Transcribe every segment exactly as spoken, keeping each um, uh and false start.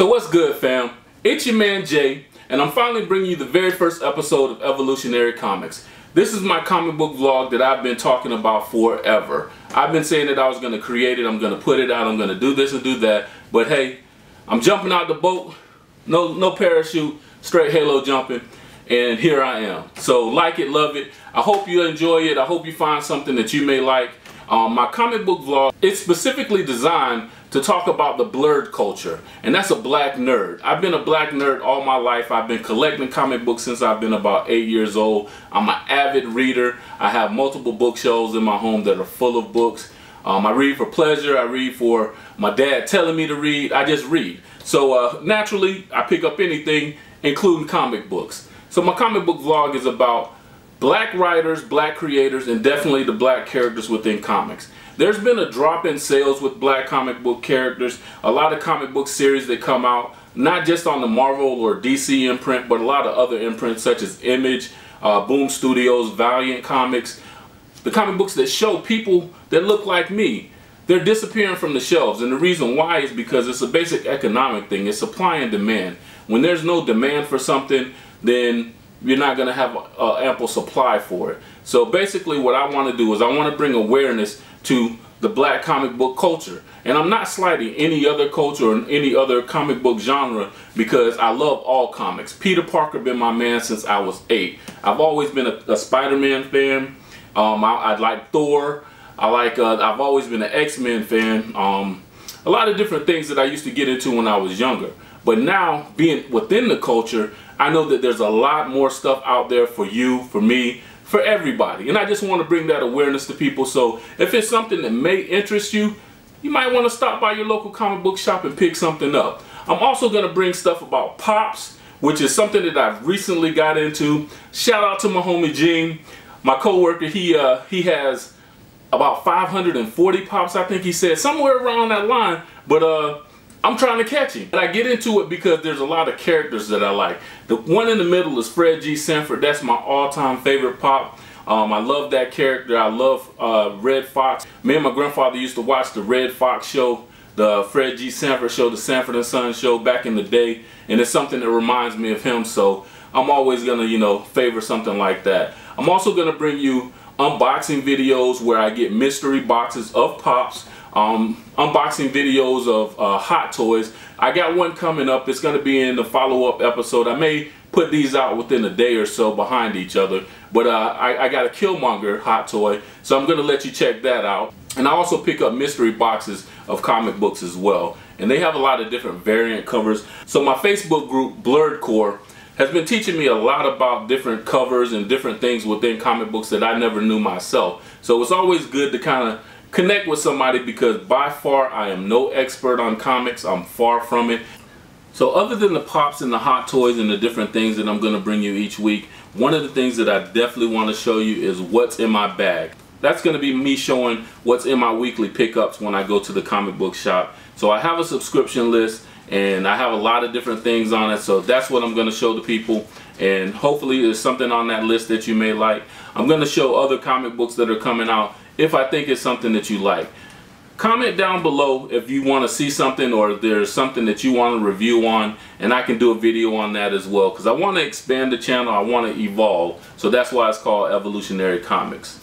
So what's good, fam? It's your man Jay, and I'm finally bringing you the very first episode of Evolutionary Comics. This is my comic book vlog that I've been talking about forever. I've been saying that I was going to create it, I'm going to put it out, I'm going to do this and do that, but hey, I'm jumping out the boat, no, no parachute, straight halo jumping, and here I am. So like it, love it. I hope you enjoy it. I hope you find something that you may like. Um, my comic book vlog, it's specifically designed to talk about the Blerd culture, and that's a black nerd. I've been a black nerd all my life. I've been collecting comic books since I've been about eight years old. I'm an avid reader. I have multiple bookshelves in my home that are full of books. Um, I read for pleasure. I read for my dad telling me to read. I just read. So uh, naturally, I pick up anything, including comic books. So my comic book vlog is about black writers, black creators, and definitely the black characters within comics. There's been a drop in sales with black comic book characters. A lot of comic book series that come out, not just on the Marvel or D C imprint, but a lot of other imprints such as Image, uh, Boom Studios, Valiant Comics. The comic books that show people that look like me, they're disappearing from the shelves. And the reason why is because it's a basic economic thing. It's supply and demand. When there's no demand for something, then you're not going to have uh, ample supply for it. So basically what I want to do is I want to bring awareness to the black comic book culture. And I'm not slighting any other culture or any other comic book genre because I love all comics. Peter Parker been my man since I was eight. I've always been a, a Spider-Man fan. Um, I, I like Thor. I like. Uh, I've always been an X-Men fan. Um, a lot of different things that I used to get into when I was younger. But now, being within the culture, I know that there's a lot more stuff out there for you, for me, for everybody. And I just want to bring that awareness to people. So if it's something that may interest you, you might want to stop by your local comic book shop and pick something up. I'm also going to bring stuff about Pops, which is something that I've recently got into. Shout out to my homie Gene, my coworker. He, uh, he has about five hundred forty Pops, I think he said, somewhere around that line. But uh, I'm trying to catch him. And I get into it because there's a lot of characters that I like. The one in the middle is Fred G. Sanford. That's my all-time favorite Pop. Um, I love that character. I love uh, Red Fox. Me and my grandfather used to watch the Red Fox show, the Fred G. Sanford show, the Sanford and Son show back in the day. And it's something that reminds me of him. So I'm always going to, you know, favor something like that. I'm also going to bring you unboxing videos where I get mystery boxes of Pops. Um, unboxing videos of uh, Hot Toys. I got one coming up. It's going to be in the follow-up episode. I may put these out within a day or so behind each other. But uh, I, I got a Killmonger Hot Toy, so I'm going to let you check that out. And I also pick up mystery boxes of comic books as well. And they have a lot of different variant covers. So my Facebook group, Blerd Culture, has been teaching me a lot about different covers and different things within comic books that I never knew myself. So it's always good to kind of connect with somebody because by far I am no expert on comics. I'm far from it. So other than the Pops and the Hot Toys and the different things that I'm going to bring you each week, one of the things that I definitely want to show you is what's in my bag. That's going to be me showing what's in my weekly pickups when I go to the comic book shop. So I have a subscription list and I have a lot of different things on it. So that's what I'm going to show the people. And hopefully there's something on that list that you may like. I'm going to show other comic books that are coming out if I think it's something that you like. Comment down below if you want to see something or if there's something that you want to review on, and I can do a video on that as well because I want to expand the channel. I want to evolve. So that's why it's called Evolutionary Comics.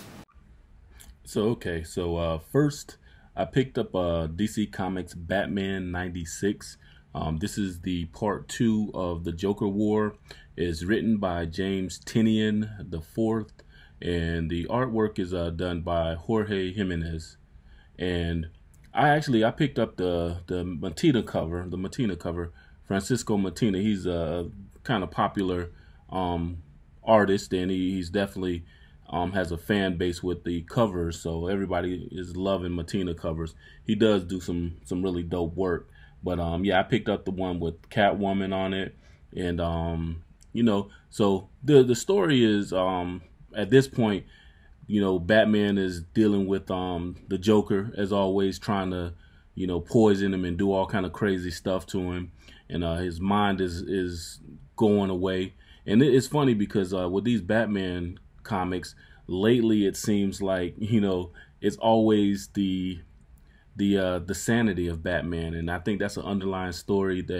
So okay, so uh, first I picked up uh, D C Comics Batman ninety-six. Um, this is the part two of the Joker War. It's written by James Tynion the fourth. And the artwork is uh, done by Jorge Jimenez. And I actually I picked up the the Matina cover, the Matina cover, Francisco Matina. He's a kind of popular um, artist, and he, he's definitely um, has a fan base with the covers. So everybody is loving Matina covers. He does do some some really dope work. But um, yeah, I picked up the one with Catwoman on it, and um, you know, so the the story is. Um, At this point, you know, Batman is dealing with um, the Joker, as always, trying to, you know, poison him and do all kind of crazy stuff to him. And uh, his mind is is going away. And it's funny because uh, with these Batman comics, lately it seems like, you know, it's always the the uh, the sanity of Batman. And I think that's an underlying story that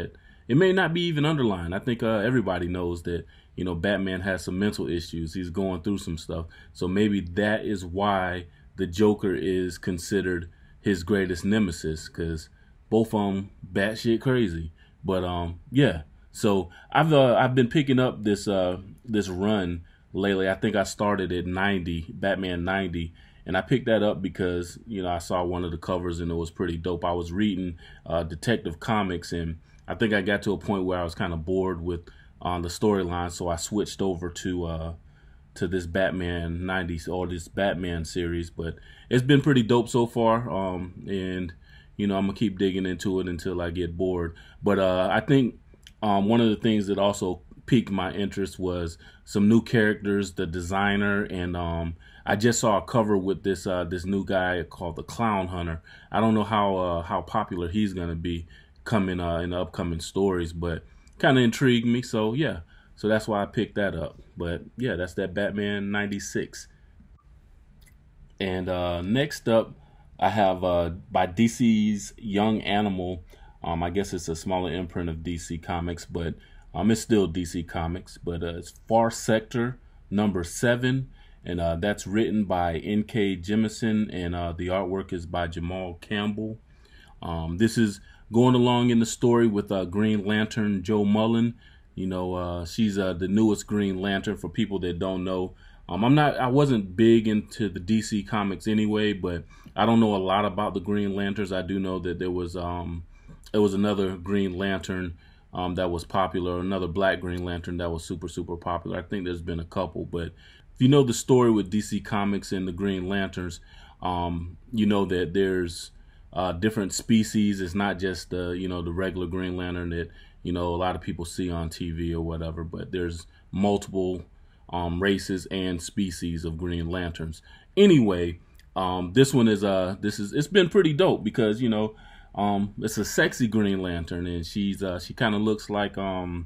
it may not be even underlined. I think uh, everybody knows that, you know, Batman has some mental issues. He's going through some stuff. So maybe that is why the Joker is considered his greatest nemesis, because both of them batshit crazy. But um, yeah. So I've uh, I've been picking up this uh this run lately. I think I started at ninety, Batman ninety, and I picked that up because, you know, I saw one of the covers and it was pretty dope. I was reading uh, Detective Comics, and I think I got to a point where I was kind of bored with on uh, the storyline, so I switched over to uh to this Batman ninety or this Batman series. But it's been pretty dope so far, um, and you know, I'm gonna keep digging into it until I get bored. But uh, I think um, one of the things that also piqued my interest was some new characters, the designer, and um, I just saw a cover with this uh, this new guy called the Clown Hunter. I don't know how uh, how popular he's gonna be coming uh, in the upcoming stories, but kind of intrigued me. So yeah, so that's why I picked that up. But yeah, that's that Batman ninety-six. And uh, next up, I have uh, by D C's Young Animal. Um, I guess it's a smaller imprint of D C Comics, but um, it's still D C Comics. But uh, it's Far Sector number seven, and uh, that's written by N K Jemisin, and uh, the artwork is by Jamal Campbell. Um, this is going along in the story with uh, Green Lantern Joe Mullen. You know, uh, she's uh, the newest Green Lantern. For people that don't know, um, I'm not. I wasn't big into the D C Comics anyway, but I don't know a lot about the Green Lanterns. I do know that there was um, there was another Green Lantern um, that was popular, another Black Green Lantern that was super super popular. I think there's been a couple, but if you know the story with D C Comics and the Green Lanterns, um, you know that there's uh, different species. It's not just the you know the regular Green Lantern that you know a lot of people see on T V or whatever, but there's multiple um, races and species of Green Lanterns. Anyway, um, this one is uh this is it's been pretty dope because you know um, it's a sexy Green Lantern, and she's uh, she kind of looks like um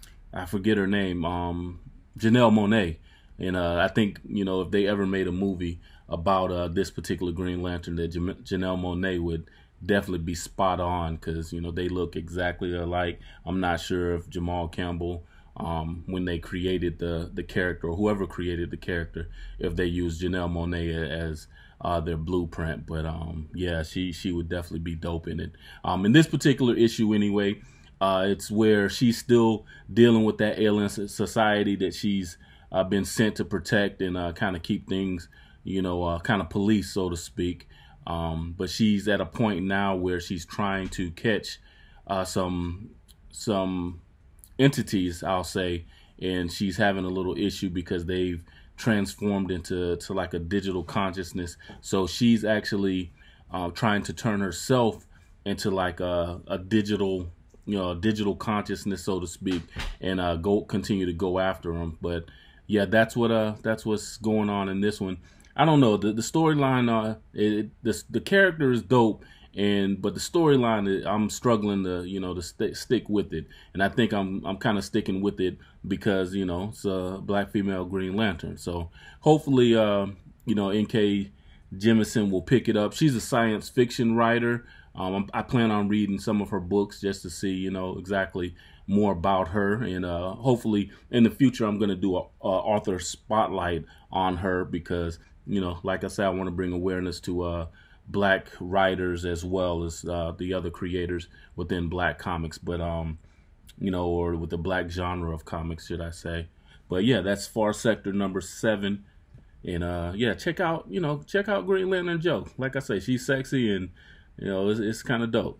I forget her name um Janelle Monáe, and uh, I think you know if they ever made a movie about uh, this particular Green Lantern, that Jan Janelle Monáe would definitely be spot on, because you know they look exactly alike. I'm not sure if Jamal Campbell, um, when they created the the character, or whoever created the character, if they used Janelle Monáe as uh, their blueprint, but um, yeah, she she would definitely be dope in it. Um, in this particular issue, anyway, uh, it's where she's still dealing with that alien society that she's uh, been sent to protect and uh, kind of keep things, you know, uh, kind of police, so to speak. Um, but she's at a point now where she's trying to catch uh, some some entities, I'll say, and she's having a little issue because they've transformed into to like a digital consciousness. So she's actually uh, trying to turn herself into like a, a digital, you know, a digital consciousness, so to speak, and uh, go continue to go after them. But yeah, that's what uh that's what's going on in this one. I don't know, the the storyline, uh, it, the the character is dope, and but the storyline, I'm struggling to you know to st stick with it, and I think I'm I'm kind of sticking with it because you know it's a Black female Green Lantern. So hopefully, uh, you know, N K Jemisin will pick it up. She's a science fiction writer. Um, I plan on reading some of her books just to see you know exactly more about her, and uh, hopefully in the future I'm going to do a, a author spotlight on her because. You know, like I said, I want to bring awareness to uh, Black writers as well as uh, the other creators within Black comics, but um, you know, or with the Black genre of comics, should I say? But yeah, that's Far Sector number seven, and uh, yeah, check out, you know, check out Green Lantern Joe. Like I say, she's sexy, and you know, it's, it's kind of dope.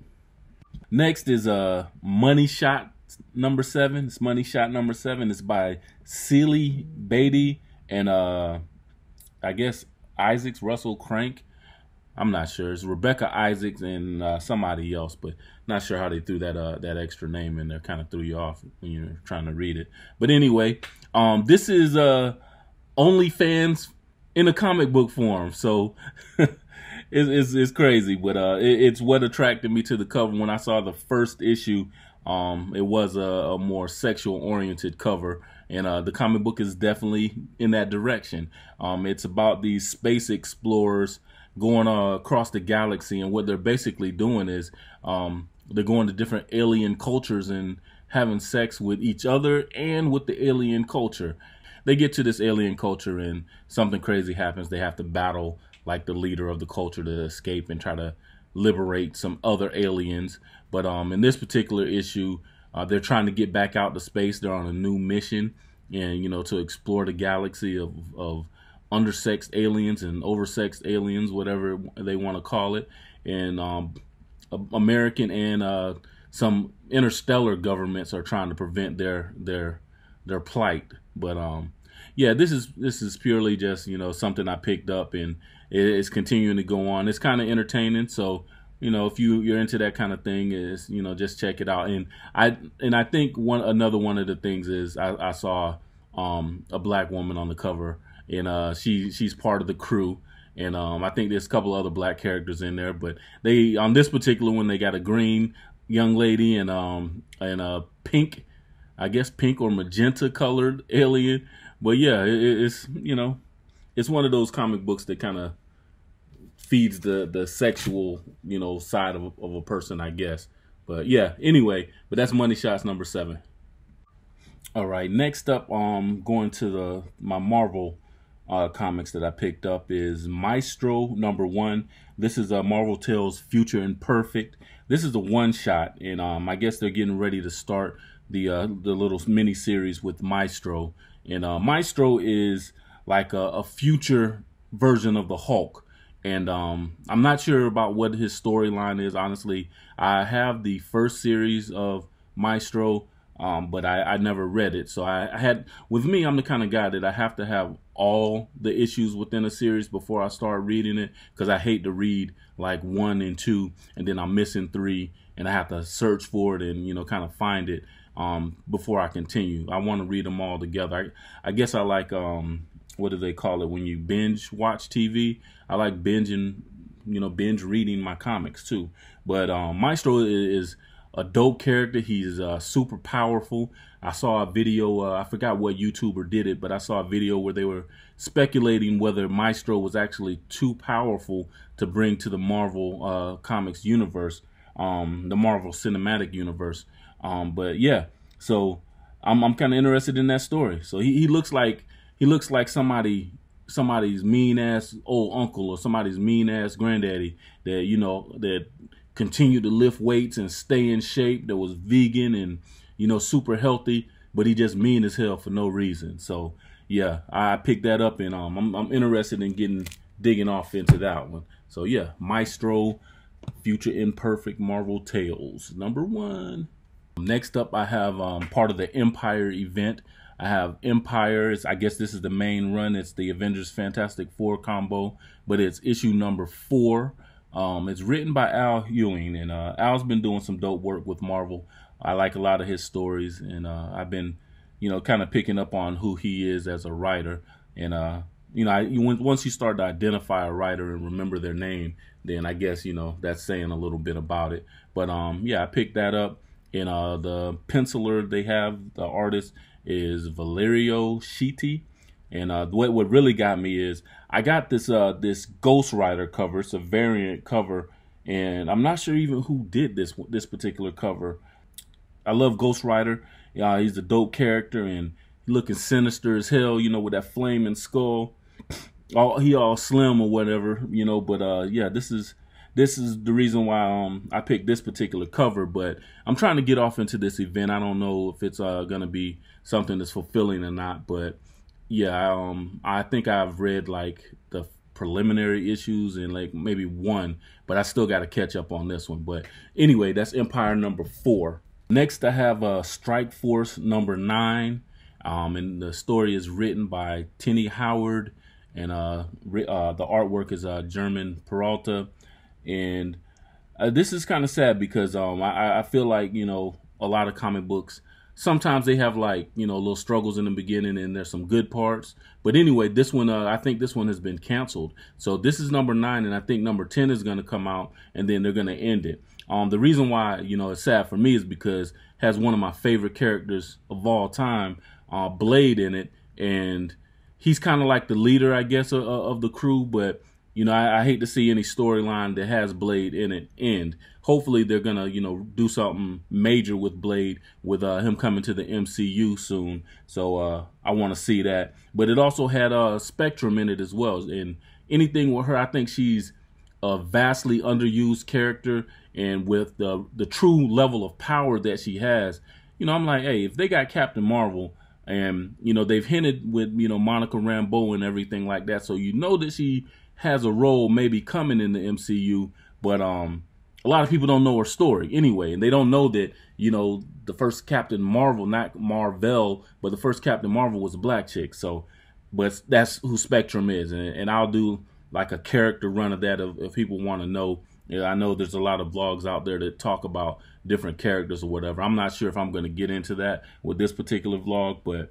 Next is uh, Money Shot number seven. It's Money Shot number seven. It's by Seeley Beatty and uh. I guess Isaacs, Russell Crank. I'm not sure. It's Rebecca Isaacs and uh, somebody else, but not sure how they threw that uh, that extra name in there. Kind of threw you off when you're trying to read it. But anyway, um, this is uh, OnlyFans in a comic book form, so it's, it's it's crazy. But uh, it, it's what attracted me to the cover when I saw the first issue. Um, it was a, a more sexual oriented cover. And uh, the comic book is definitely in that direction. Um, it's about these space explorers going uh, across the galaxy, and what they're basically doing is um, they're going to different alien cultures and having sex with each other and with the alien culture. They get to this alien culture and something crazy happens. They have to battle like the leader of the culture to escape and try to liberate some other aliens. But um, in this particular issue, uh, they're trying to get back out to space. They're on a new mission, and you know, to explore the galaxy of of undersexed aliens and oversexed aliens, whatever they want to call it. And um, American and uh, some interstellar governments are trying to prevent their their their plight. But um, yeah, this is this is purely just, you know, something I picked up, and it's continuing to go on. It's kind of entertaining, so you know, if you you're into that kind of thing, is you know, just check it out. And I and I think one another one of the things is I, I saw um, a black woman on the cover, and uh, she she's part of the crew. And um, I think there's a couple other black characters in there, but they on this particular one they got a green young lady and um and a pink, I guess pink or magenta colored alien. But yeah, it, it's you know, it's one of those comic books that kind of feeds the the sexual, you know, side of of a person, I guess. But yeah, anyway, but that's Money Shots number seven. All right, next up, um, going to the my Marvel uh, comics that I picked up is Maestro number one. This is a uh, Marvel Tales Future Imperfect. This is a one shot, and um, I guess they're getting ready to start the uh, the little mini series with Maestro. And uh, Maestro is like a, a future version of the Hulk. And um, I'm not sure about what his storyline is, honestly. I have the first series of Maestro, um, but I, I never read it. So I, I had, with me, I'm the kind of guy that I have to have all the issues within a series before I start reading it, because I hate to read like one and two, and then I'm missing three, and I have to search for it and, you know, kind of find it um, before I continue. I want to read them all together. I, I guess I like... Um, what do they call it when you binge watch T V? I like binging, you know, binge reading my comics too. But um, Maestro is a dope character. He's uh, super powerful. I saw a video, uh, I forgot what YouTuber did it, but I saw a video where they were speculating whether Maestro was actually too powerful to bring to the Marvel uh, Comics universe, um, the Marvel Cinematic Universe. Um, but yeah, so I'm, I'm kind of interested in that story. So he, he looks like He looks like somebody, somebody's mean ass old uncle or somebody's mean ass granddaddy that, you know, that continued to lift weights and stay in shape, that was vegan and, you know, super healthy, but he just mean as hell for no reason. So yeah, I picked that up, and um, I'm, I'm interested in getting digging off into that one. So yeah, Maestro, Future Imperfect Marvel Tales number one. Next up, I have um, part of the Empire event. I have Empire. I guess this is the main run. It's the Avengers Fantastic Four combo, but it's issue number four. Um, it's written by Al Ewing, and uh, Al's been doing some dope work with Marvel. I like a lot of his stories, and uh, I've been, you know, kind of picking up on who he is as a writer. And uh, you know, I, you, once you start to identify a writer and remember their name, then I guess, you know, that's saying a little bit about it. But um, yeah, I picked that up. And uh, the penciler they have, the artist, is Valerio Shaky. And uh, what what really got me is I got this uh, this Ghost Rider cover. It's a variant cover, and I'm not sure even who did this this particular cover. I love Ghost Rider. Uh, he's a dope character, and looking sinister as hell, you know, with that flaming skull. All he all slim or whatever, you know. But uh, yeah, this is. This is the reason why um, I picked this particular cover, but I'm trying to get off into this event. I don't know if it's uh, going to be something that's fulfilling or not, but yeah, um, I think I've read like the preliminary issues and like maybe one, but I still got to catch up on this one. But anyway, that's Empire number four. Next, I have uh, Strike Force number nine, um, and the story is written by Tenny Howard, and uh, uh, the artwork is uh, German Peralta. And uh, this is kind of sad because um, I, I feel like, you know, a lot of comic books, sometimes they have like, you know, little struggles in the beginning and there's some good parts. But anyway, this one, uh, I think this one has been canceled. So this is number nine, and I think number ten is going to come out, and then they're going to end it. Um, the reason why, you know, it's sad for me is because it has one of my favorite characters of all time, uh, Blade, in it. And he's kind of like the leader, I guess, of, of the crew, but you know, I, I hate to see any storyline that has Blade in it end. Hopefully they're gonna, you know, do something major with Blade, with uh, him coming to the M C U soon. So uh, I want to see that. But it also had uh, Spectrum in it as well. And anything with her, I think she's a vastly underused character. And with the the true level of power that she has, you know, I'm like, hey, if they got Captain Marvel, and you know they've hinted with, you know, Monica Rambeau and everything like that, so you know that she has a role maybe coming in the M C U. But um, a lot of people don't know her story anyway, and they don't know that, you know, the first Captain Marvel, not Marvel, but the first Captain Marvel was a black chick. So, but that's who Spectrum is, and, and I'll do like a character run of that if, if people want to know. Yeah, I know there's a lot of vlogs out there that talk about different characters or whatever. I'm not sure if I'm going to get into that with this particular vlog, but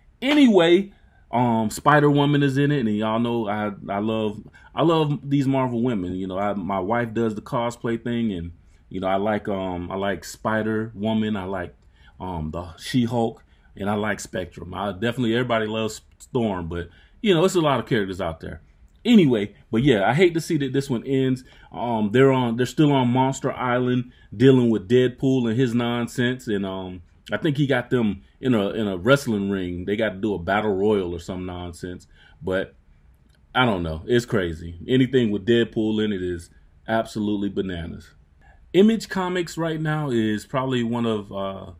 anyway, um, Spider-Woman is in it, and y'all know I I love I love these Marvel women. You know, I, my wife does the cosplay thing, and you know I like um I like Spider-Woman, I like um the She-Hulk, and I like Spectrum. I definitely everybody loves Storm, but you know it's a lot of characters out there. Anyway, but yeah, I hate to see that this one ends. Um, they're on, they're still on Monster Island dealing with Deadpool and his nonsense, and um, I think he got them in a in a wrestling ring. They got to do a battle royal or some nonsense, but I don't know. It's crazy. Anything with Deadpool in it is absolutely bananas. Image Comics right now is probably one of uh,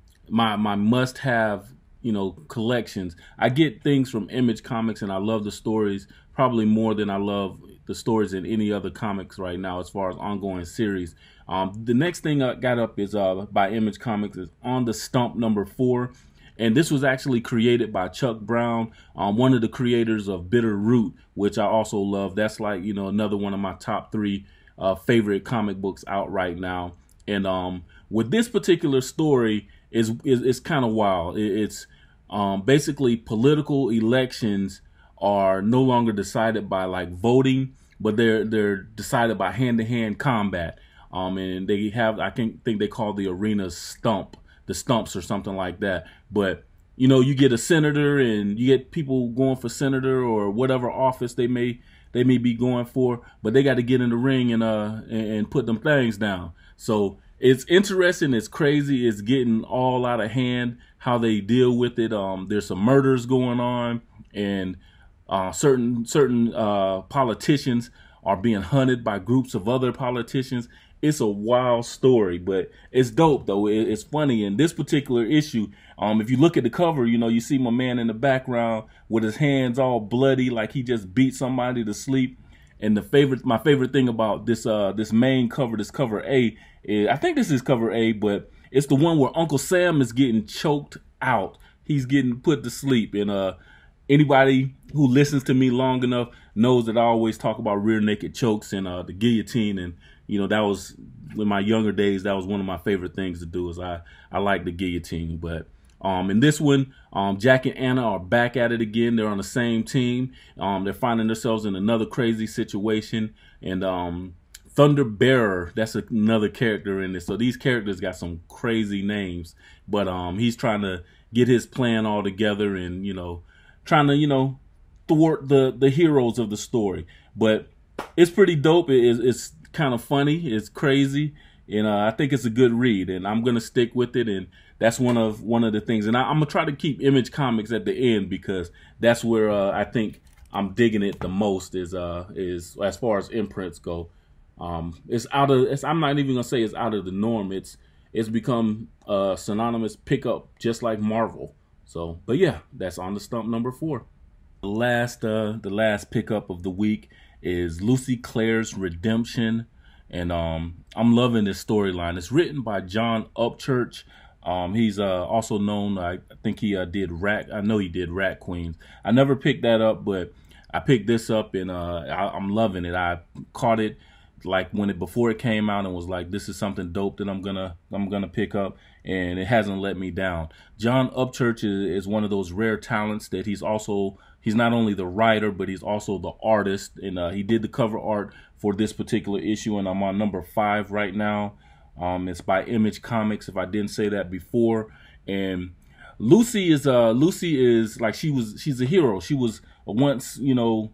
my my must-have, you know, collections. I get things from Image Comics, and I love the stories probably more than I love the stories in any other comics right now as far as ongoing series. Um, the next thing I got up is uh, by Image Comics is On the Stump number four. And this was actually created by Chuck Brown, um, one of the creators of Bitter Root, which I also love. That's like, you know, another one of my top three uh, favorite comic books out right now. And um, with this particular story, is is, is kind of wild. It, it's um, basically political elections are no longer decided by like voting, but they're they're decided by hand-to-hand combat. Um, and they have, I think think they call the arenas stump, the stumps or something like that. But you know, you get a senator, and you get people going for senator or whatever office they may they may be going for, but they got to get in the ring and uh and, and put them things down. So it's interesting, it's crazy, it's getting all out of hand how they deal with it. Um, there's some murders going on, and Uh, certain certain uh, politicians are being hunted by groups of other politicians. It's a wild story, but it's dope though. It, it's funny. In this particular issue, um, if you look at the cover, you know, you see my man in the background with his hands all bloody, like he just beat somebody to sleep. And the favorite, my favorite thing about this uh, this main cover, this cover A, is, I think this is cover A, but it's the one where Uncle Sam is getting choked out. He's getting put to sleep, and uh. Anybody who listens to me long enough knows that I always talk about rear naked chokes and uh, the guillotine. And, you know, that was, in my younger days, that was one of my favorite things to do, is I, I like the guillotine. But um, in this one, um, Jack and Anna are back at it again. They're on the same team. Um, they're finding themselves in another crazy situation. And um, Thunder Bearer, that's another character in this. So these characters got some crazy names. But um, he's trying to get his plan all together and, you know, trying to, you know, thwart the the heroes of the story. But it's pretty dope. It, it's it's kind of funny. It's crazy, and uh, I think it's a good read. And I'm gonna stick with it. And that's one of one of the things. And I, I'm gonna try to keep Image Comics at the end, because that's where uh, I think I'm digging it the most. Is uh is as far as imprints go. Um, it's out of. It's, I'm not even gonna say it's out of the norm. It's it's become a synonymous pickup, just like Marvel. So, but yeah, that's On the Stump number four. The last, uh, the last pickup of the week is Lucy Claire's Redemption, and um, I'm loving this storyline. It's written by John Upchurch. Um, he's uh, also known. I think he uh, did Rat. I know he did Rat Queens. I never picked that up, but I picked this up, and uh, I, I'm loving it. I caught it like when it before it came out, and was like, this is something dope that I'm gonna I'm gonna pick up, and it hasn't let me down. John Upchurch is, is one of those rare talents that he's also he's not only the writer, but he's also the artist, and uh, he did the cover art for this particular issue, and I'm on number five right now. Um, it's by Image Comics, if I didn't say that before. And Lucy is uh Lucy is like she was she's a hero. She was once, you know,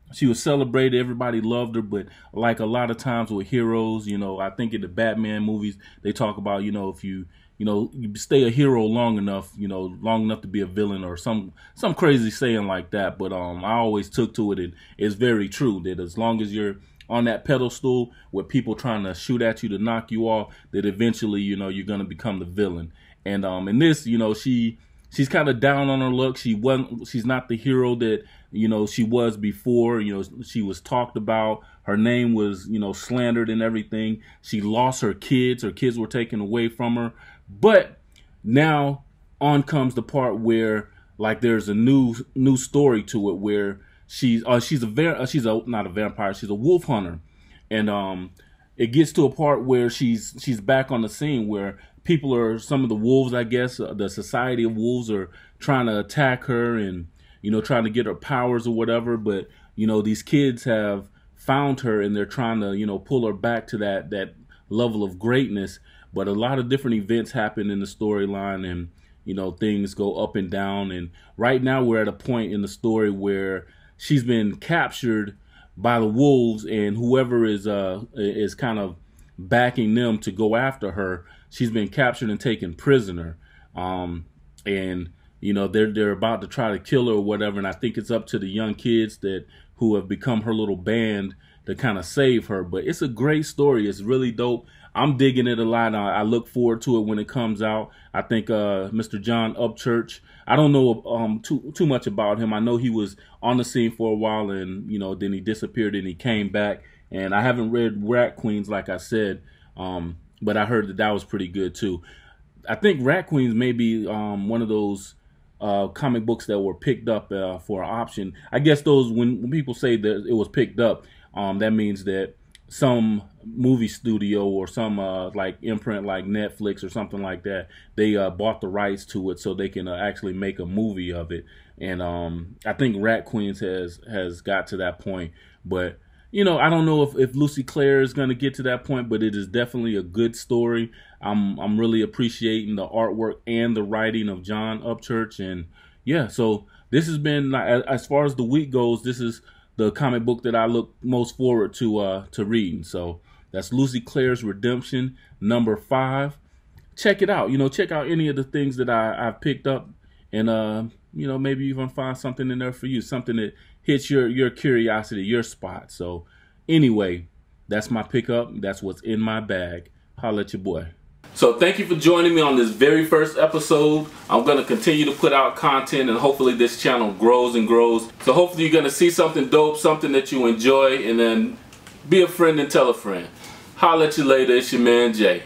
she was celebrated. Everybody loved her. But like a lot of times with heroes, you know, I think in the Batman movies, they talk about, you know, if you, you know, you stay a hero long enough, you know, long enough to be a villain or some some crazy saying like that. But um, I always took to it, and it's very true that as long as you're on that pedestal with people trying to shoot at you to knock you off, that eventually, you know, you're going to become the villain. And um, in this, you know, she she's kind of down on her luck. She wasn't, she's not the hero that, you know, she was before. You know, she was talked about. Her name was, you know, slandered and everything. She lost her kids. Her kids were taken away from her. But now on comes the part where, like, there's a new new story to it where she's uh, she's a va- she's a not a vampire. She's a wolf hunter, and um, it gets to a part where she's she's back on the scene where people are, some of the wolves, I guess, uh, the society of wolves are trying to attack her and, you know, trying to get her powers or whatever. But, you know, these kids have found her and they're trying to, you know, pull her back to that that level of greatness. But a lot of different events happen in the storyline, and, you know, things go up and down. And right now we're at a point in the story where she's been captured by the wolves, and whoever is uh is kind of backing them to go after her, she's been captured and taken prisoner. Um, and, you know, they're they're about to try to kill her or whatever. And I think it's up to the young kids that who have become her little band to kind of save her. But it's a great story. It's really dope. I'm digging it a lot. I, I look forward to it when it comes out. I think uh, Mister John Upchurch, I don't know um, too too much about him. I know he was on the scene for a while, and, you know, then he disappeared and he came back. And I haven't read Rat Queens, like I said, um, but I heard that that was pretty good too. I think Rat Queens may be um, one of those uh, comic books that were picked up uh, for an option. I guess those, when, when people say that it was picked up, um, that means that some movie studio or some uh, like imprint like Netflix or something like that, they uh, bought the rights to it so they can uh, actually make a movie of it. And um, I think Rat Queens has has got to that point. But, you know, I don't know if, if Lucy Claire is going to get to that point, but it is definitely a good story. I'm I'm really appreciating the artwork and the writing of John Upchurch. And yeah, so this has been, as far as the week goes, this is the comic book that I look most forward to uh, to reading. So that's Lucy Claire's Redemption, number five. Check it out. You know, check out any of the things that I, I've picked up, and uh, you know, maybe even find something in there for you, something that hits your your curiosity, your spot. So anyway, that's my pickup. That's what's in my bag. Holla at your boy. So thank you for joining me on this very first episode. I'm going to continue to put out content, and hopefully this channel grows and grows. So hopefully you're going to see something dope, something that you enjoy, and then be a friend and tell a friend. Holla at you later. It's your man Jay.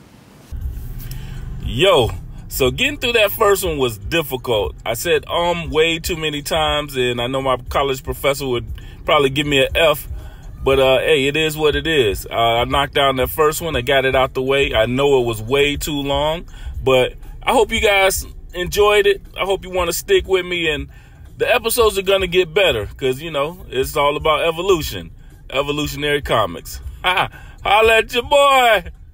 Yo, so getting through that first one was difficult. I said um way too many times, and I know my college professor would probably give me an F. But, uh, hey, it is what it is. Uh, I knocked down that first one. I got it out the way. I know it was way too long, but I hope you guys enjoyed it. I hope you want to stick with me, and the episodes are going to get better because, you know, it's all about evolution. Evolutionary comics. Ha! Holla at your boy!